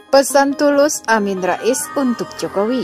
Pesan tulus Amin Rais untuk Jokowi.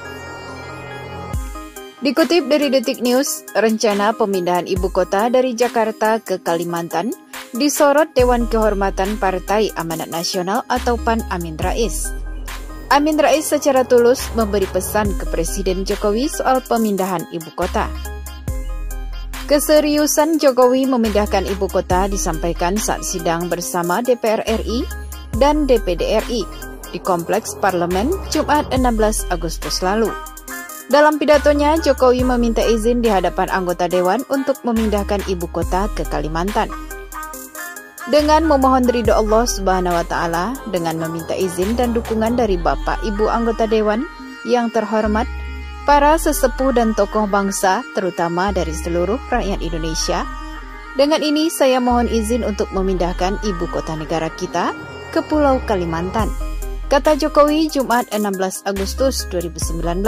Dikutip dari Detik News, rencana pemindahan ibu kota dari Jakarta ke Kalimantan disorot Dewan Kehormatan Partai Amanat Nasional atau PAN Amin Rais. Amin Rais secara tulus memberi pesan ke Presiden Jokowi soal pemindahan ibu kota. Keseriusan Jokowi memindahkan ibu kota disampaikan saat sidang bersama DPR RI dan DPD RI di Kompleks Parlemen Jumat 16 Agustus lalu. Dalam pidatonya, Jokowi meminta izin di hadapan anggota Dewan untuk memindahkan ibu kota ke Kalimantan. Dengan memohon ridho Allah Subhanahu wa Ta'ala, dengan meminta izin dan dukungan dari Bapak Ibu anggota Dewan yang terhormat, para sesepuh dan tokoh bangsa, terutama dari seluruh rakyat Indonesia, dengan ini saya mohon izin untuk memindahkan ibu kota negara kita ke Pulau Kalimantan, kata Jokowi Jumat 16 Agustus 2019.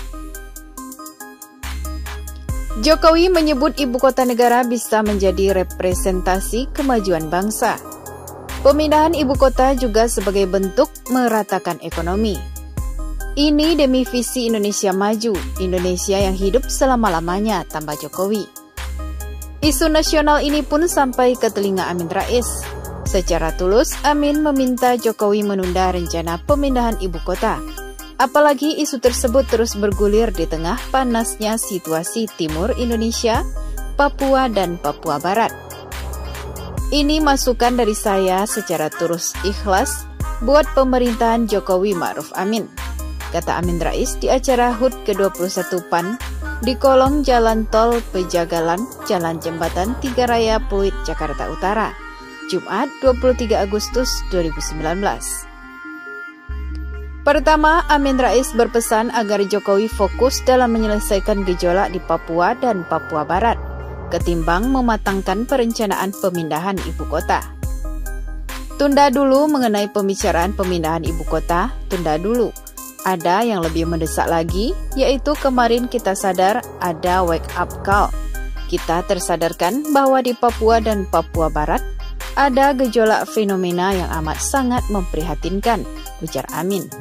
Jokowi menyebut ibu kota negara bisa menjadi representasi kemajuan bangsa. Pemindahan ibu kota juga sebagai bentuk meratakan ekonomi. Ini demi visi Indonesia maju, Indonesia yang hidup selama-lamanya, tambah Jokowi. Isu nasional ini pun sampai ke telinga Amin Rais. Secara tulus, Amin meminta Jokowi menunda rencana pemindahan ibu kota. Apalagi isu tersebut terus bergulir di tengah panasnya situasi Timur Indonesia, Papua, dan Papua Barat. Ini masukan dari saya secara tulus ikhlas buat pemerintahan Jokowi Ma'ruf Amin, kata Amin Rais di acara HUT ke-21 PAN di kolong Jalan Tol Pejagalan, Jalan Jembatan Tiga Raya Pluit, Jakarta Utara, Jumat 23 Agustus 2019. Pertama, Amin Rais berpesan agar Jokowi fokus dalam menyelesaikan gejolak di Papua dan Papua Barat, ketimbang mematangkan perencanaan pemindahan ibu kota. Tunda dulu mengenai pembicaraan pemindahan ibu kota, tunda dulu. Ada yang lebih mendesak lagi, yaitu kemarin kita sadar ada wake up call. Kita tersadarkan bahwa di Papua dan Papua Barat ada gejolak fenomena yang amat sangat memprihatinkan, ujar Amin.